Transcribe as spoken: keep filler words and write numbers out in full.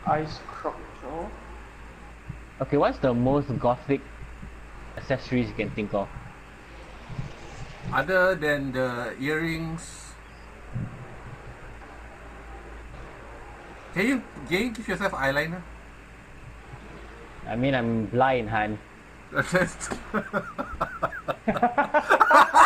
eye structure. Okay, what's the most gothic accessories you can think of? Other than the earrings, can you can you give yourself eyeliner? I mean, I'm blind, Han. That's